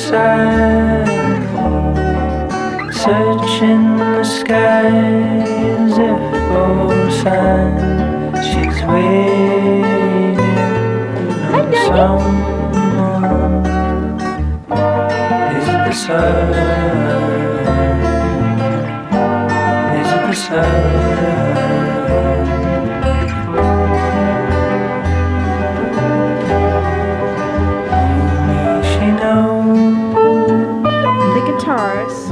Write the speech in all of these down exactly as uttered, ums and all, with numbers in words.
side, searching the skies for signs. She's waiting on someone. Is it the sun? Is it the sun? Guitarist.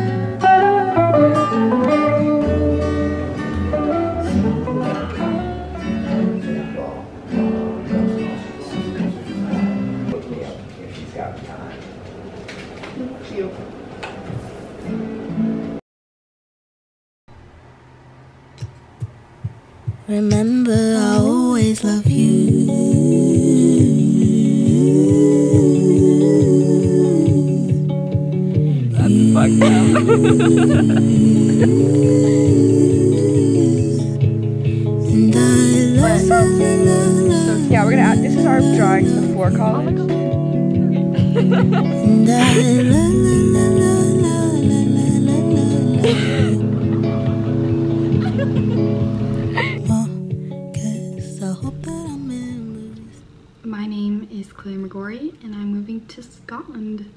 Thank you. Remember, I always love you. Fuck them. So yeah, we're gonna add, this is our drawings before college. My name is Claire McGorry and I'm moving to Scotland.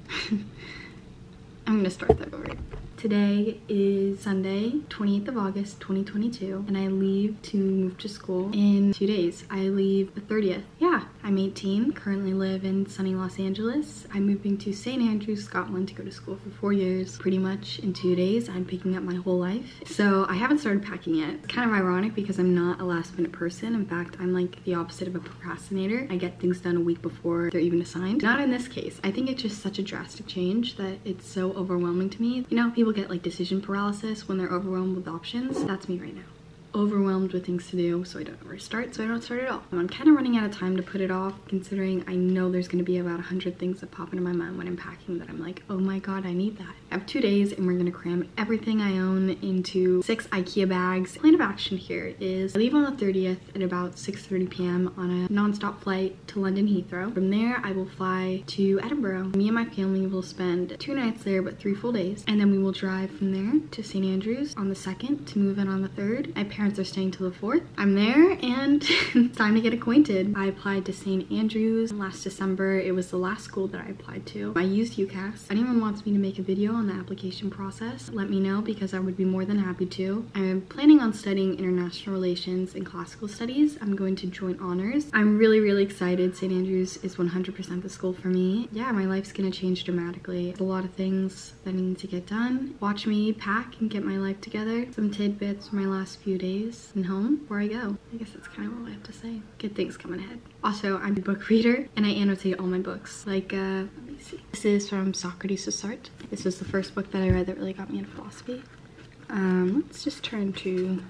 I'm gonna start that over. Today is Sunday, twenty-eighth of August, twenty twenty-two, and I leave to move to school in two days. I leave the thirtieth. Yeah, I'm eighteen, currently live in sunny Los Angeles. I'm moving to Saint Andrews, Scotland to go to school for four years. Pretty much in two days, I'm picking up my whole life. So I haven't started packing yet. It's kind of ironic because I'm not a last minute person. In fact, I'm like the opposite of a procrastinator. I get things done a week before they're even assigned. Not in this case. I think it's just such a drastic change that it's so overwhelming to me. You know, people get like decision paralysis when they're overwhelmed with options. That's me right now. Overwhelmed with things to do, so I don't ever start, so I don't start at all. I'm kind of running out of time to put it off, considering I know there's going to be about a hundred things that pop into my mind when I'm packing that I'm like, oh my god, I need that. I have two days and we're going to cram everything I own into six IKEA bags. Plan of action here is I leave on the thirtieth at about six thirty p m on a non-stop flight to London Heathrow. From there, I will fly to Edinburgh. Me and my family will spend two nights there, but three full days. And then we will drive from there to Saint Andrews on the second to move in on the third. My parents are staying till the fourth. I'm there and it's time to get acquainted. I applied to Saint Andrews last December. It was the last school that I applied to. I used UCAS. If anyone wants me to make a video on the application process, let me know because I would be more than happy to. I'm planning on studying international relations and classical studies. I'm going to join honors. I'm really, really excited. Saint Andrews is one hundred percent the school for me. Yeah, my life's gonna change dramatically. There's a lot of things that I need to get done. Watch me pack and get my life together. Some tidbits from my last few days and home before I go. I guess that's kind of all I have to say. Good things coming ahead. Also, I'm a book reader and I annotate all my books. Like, uh, let me see. This is from Socrates to Sartre. This was the first book that I read that really got me into philosophy. Um, let's just turn to,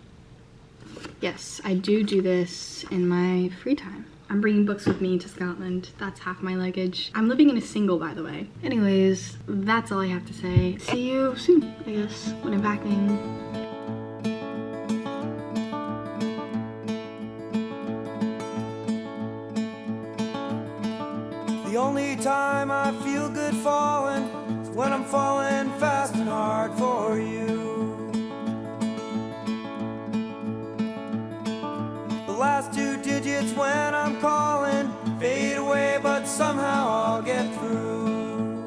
yes, I do do this in my free time. I'm bringing books with me to Scotland. That's half my luggage. I'm living in a single, by the way. Anyways, that's all I have to say. See you soon, I guess, when I'm packing. The only time I feel good falling is when I'm falling fast and hard for you. The last two digits when I'm calling fade away, but somehow I'll get through.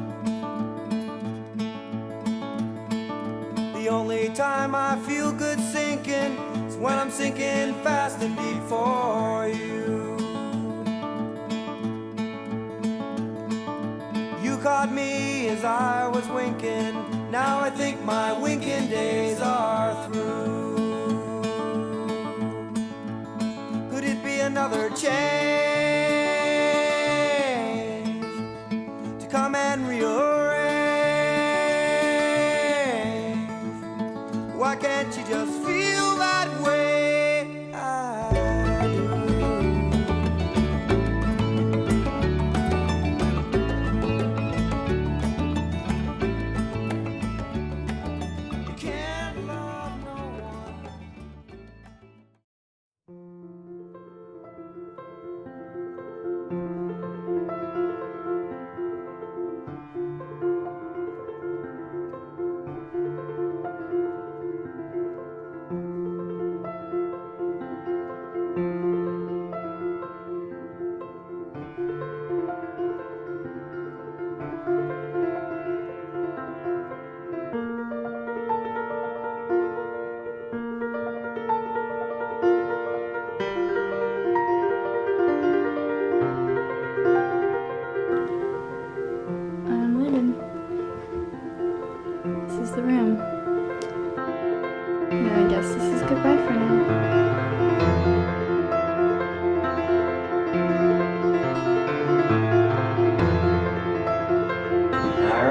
The only time I feel good sinking is when I'm sinking fast and deep for you. You caught me as I was winking. Now I think my winking days are through. Could it be another change to come and rearrange? Why can't you just feel that way? I do.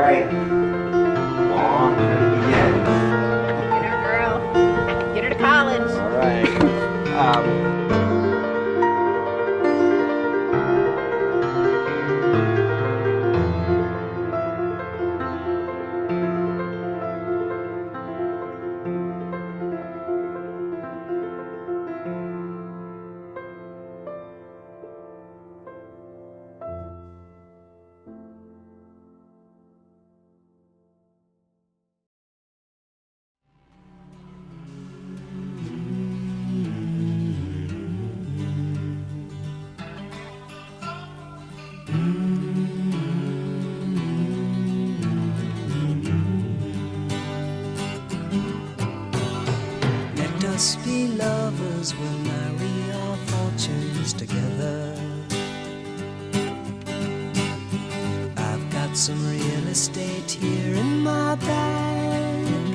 right. On to it again. Get her, girl. Get her to college. All right. Um, Let us be lovers, we'll marry our fortunes together. I've got some real estate here in my bag,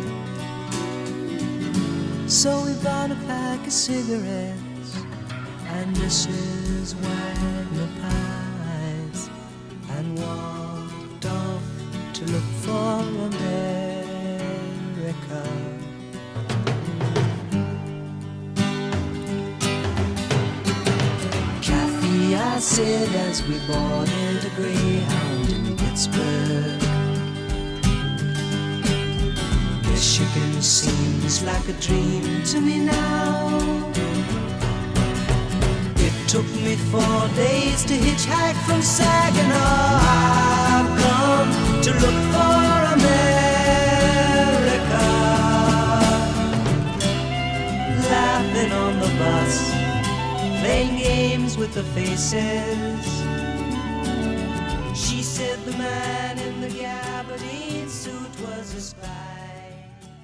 so we bought a pack of cigarettes and Missus Wagner pies and walked off to look for America. I said as we boarded a Greyhound in Pittsburgh, Michigan seems like a dream to me now. It took me four days to hitchhike from Saginaw. I've come to look for America, laughing on the bus, playing games with the faces. She said the man in the gabardine suit was a spy.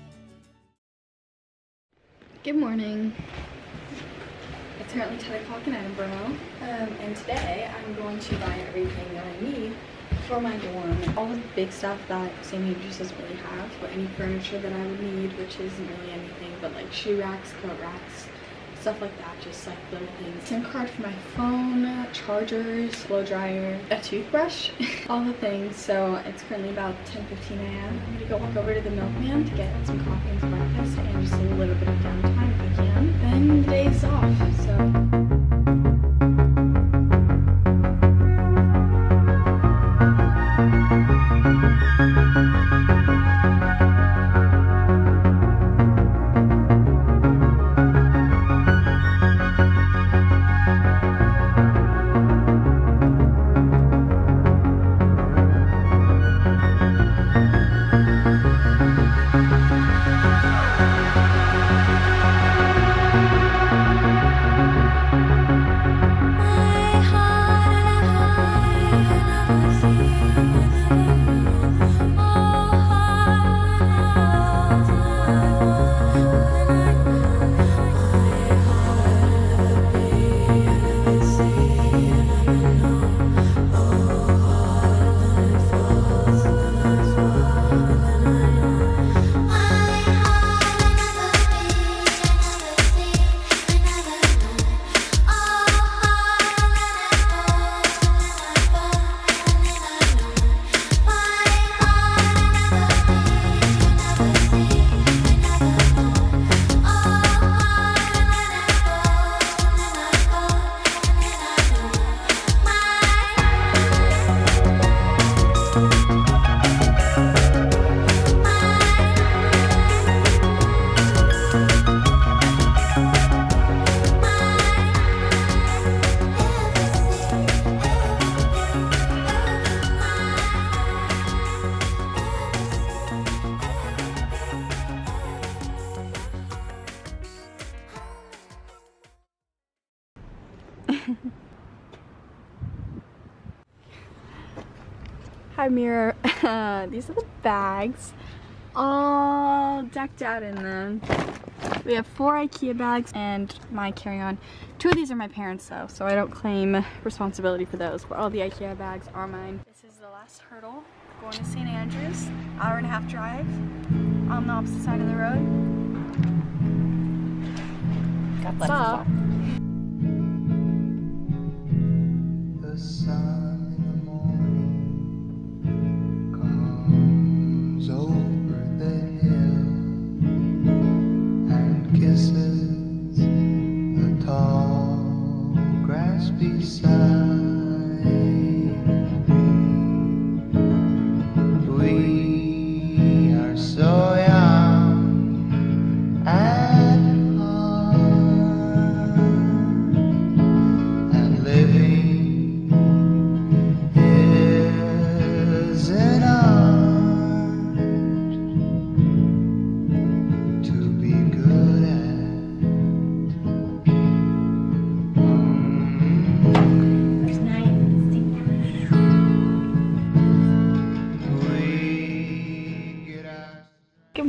Good morning. It's currently ten o'clock in Edinburgh, um, and today I'm going to buy everything that I need for my dorm. All the big stuff that Saint Andrews doesn't really have, but any furniture that I would need, which isn't really anything, but like shoe racks, coat racks, stuff like that, just like little things. SIM card for my phone, chargers, blow dryer, a toothbrush, all the things. So it's currently about ten fifteen a m I'm gonna go walk over to the milkman to get some coffee and some breakfast and just a little bit of downtime if I can. Then the day's off, so. Hi mirror. Uh, these are the bags, all decked out in them. We have four IKEA bags and my carry-on. Two of these are my parents though, so I don't claim responsibility for those, but all the IKEA bags are mine. This is the last hurdle, going to Saint Andrews. Hour and a half drive on the opposite side of the road. God bless Stop. The sun in the morning comes.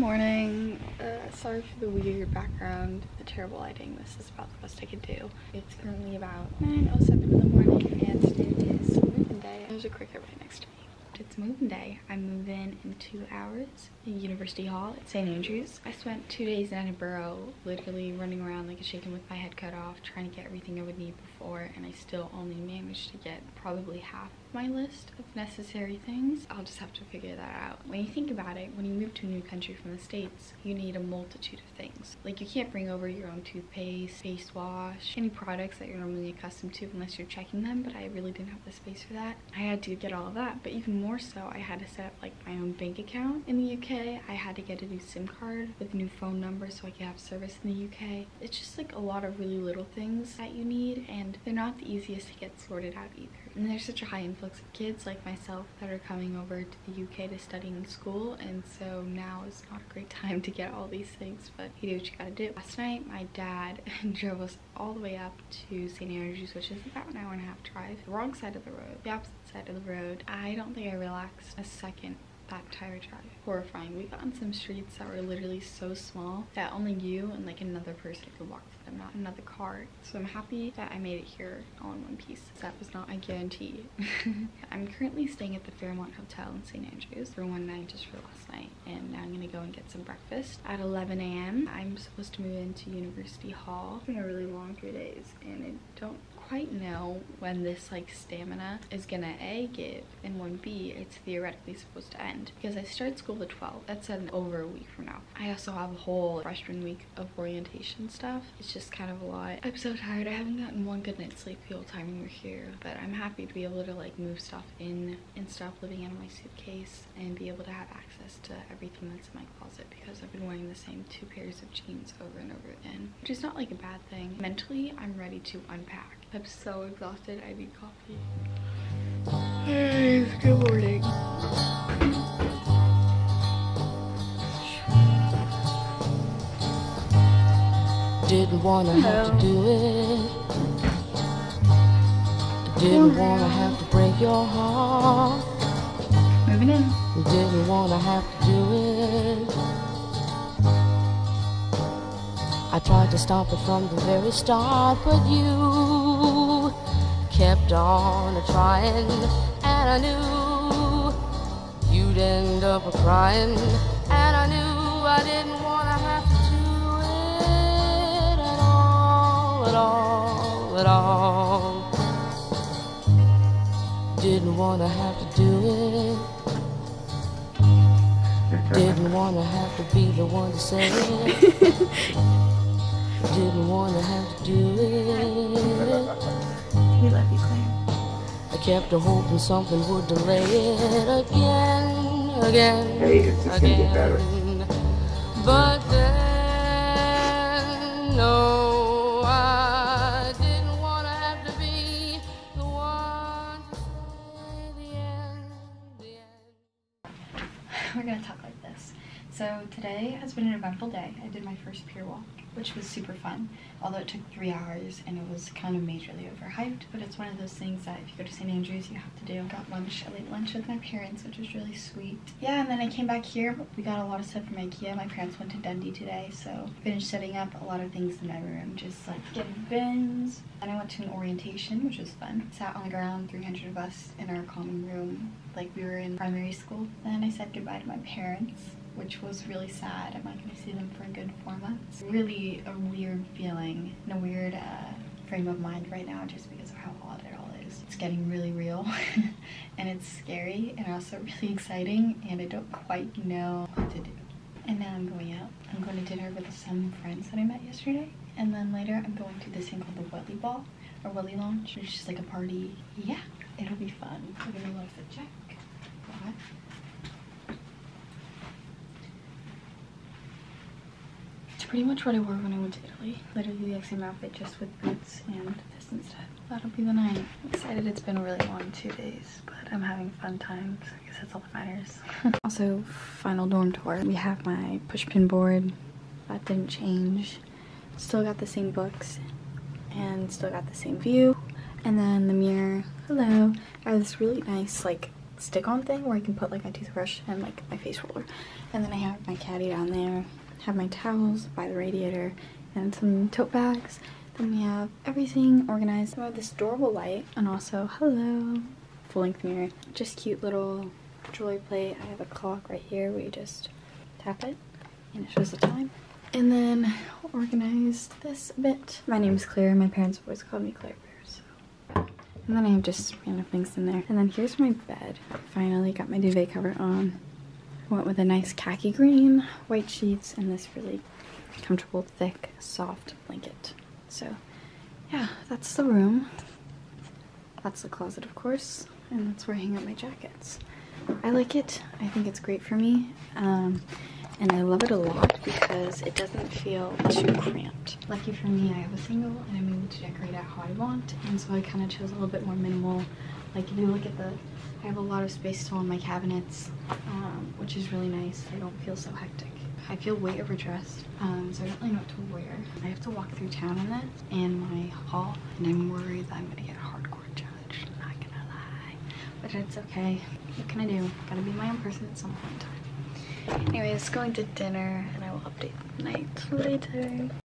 morning. Uh, sorry for the weird background, the terrible lighting. This is about the best I could do. It's currently about nine oh seven in the morning and today is moving day. There's a cricket right next to me. It's moving day. I move in in two hours at University Hall at Saint Andrews. I spent two days in Edinburgh literally running around like a chicken with my head cut off trying to get everything I would need before, and I still only managed to get probably half my list of necessary things. I'll just have to figure that out. When you think about it, when you move to a new country from the States, you need a multitude of things. Like, you can't bring over your own toothpaste, face wash, any products that you're normally accustomed to unless you're checking them, but I really didn't have the space for that. I had to get all of that, but even more so, I had to set up like my own bank account in the U K. I had to get a new SIM card with a new phone number so I could have service in the U K. It's just like a lot of really little things that you need, and they're not the easiest to get sorted out either. And there's such a high influx of kids like myself that are coming over to the U K to study in school, and so now is not a great time to get all these things, but you do what you gotta do. Last night, my dad drove us all the way up to Saint Andrews, which is about an hour and a half drive. The wrong side of the road, the opposite side of the road. I don't think I relaxed a second that entire drive. Horrifying. We got on some streets that were literally so small that only you and like another person could walk through them, not another car. So I'm happy that I made it here all in one piece. That was not a guarantee. I'm currently staying at the Fairmont Hotel in Saint Andrews for one night just for last night, and now I'm gonna go and get some breakfast at eleven A M I'm supposed to move into University Hall. It's been a really long three days and I don't quite know when this like stamina is gonna A, give, and when B, it's theoretically supposed to end, because I start school the twelfth. That's in over a week from now. I also have a whole freshman week of orientation stuff. It's just kind of a lot. I'm so tired. I haven't gotten one good night's sleep the whole time we're here, but I'm happy to be able to like move stuff in and stop living in my suitcase and be able to have access to everything that's in my closet, because I've been wearing the same two pairs of jeans over and over again, which is not like a bad thing. Mentally, I'm ready to unpack. I'm so exhausted. I need coffee. Hey, good morning. Didn't wanna Hello. have to do it. Didn't wanna have to break your heart. Moving in. Didn't wanna have to do it. I tried to stop it from the very start, but you kept on trying, and I knew you'd end up crying, and I knew I didn't wanna have to do it at all, at all, at all. Didn't wanna have to do it. Didn't wanna have to be the one to say it. Didn't wanna have to do it. We love you, Claire. I kept hoping something would delay it again, again, Hey, it's just gonna get better. again. But then, no, I didn't wanna have to be the one to say the end, the end. We're gonna talk like this. So today has been an eventful day. I did my first pier walk, which was super fun, although it took three hours and it was kind of majorly overhyped, but it's one of those things that if you go to Saint Andrews, you have to do. Got lunch, I ate lunch with my parents, which was really sweet. Yeah, and then I came back here. We got a lot of stuff from IKEA. My parents went to Dundee today, so finished setting up a lot of things in my room, just like getting bins. Then I went to an orientation, which was fun. Sat on the ground, three hundred of us in our common room, like we were in primary school. Then I said goodbye to my parents, which was really sad. I'm not going to see them for a good four months. Really a weird feeling and a weird uh, frame of mind right now, just because of how odd it all is. It's getting really real and it's scary and also really exciting, and I don't quite know what to do. And now I'm going out. I'm going to dinner with some friends that I met yesterday, and then later I'm going to this thing called the Welly Ball or Welly Lounge, which is just like a party. Yeah, it'll be fun. We're gonna look at check. What? Pretty much what I wore when I went to Italy. Literally the exact same outfit, just with boots and this instead. That'll be the night. I'm excited. It's been a really long two days, but I'm having fun times. I guess that's all that matters. Also, final dorm tour. We have my pushpin board. That didn't change. Still got the same books and still got the same view. And then the mirror. Hello. I have this really nice like stick-on thing where I can put like my toothbrush and like my face roller. And then I have my caddy down there, have my towels by the radiator, and some tote bags. Then we have everything organized. We have this adorable light, and also, hello, full-length mirror. Just cute little jewelry plate. I have a clock right here where you just tap it and it shows the time. And then organized this a bit. My name is Claire. My parents have always called me Claire Bear, so. And then I have just random things in there. And then here's my bed. Finally got my duvet cover on. Went with a nice khaki green, white sheets, and this really comfortable, thick, soft blanket. So yeah, that's the room. That's the closet, of course, and that's where I hang up my jackets. I like it. I think it's great for me. Um, And I love it a lot because it doesn't feel too cramped. Lucky for me, I have a single and I'm able to decorate it how I want. And so I kind of chose a little bit more minimal. Like if you look at the, I have a lot of space still in my cabinets, um, which is really nice. I don't feel so hectic. I feel way overdressed, um, so I don't really know what to wear. I have to walk through town in this and my haul, and I'm worried that I'm gonna get hardcore judged. I'm not gonna lie, but it's okay. What can I do? Gotta be my own person at some point in time. Anyways, going to dinner, and I will update the night later.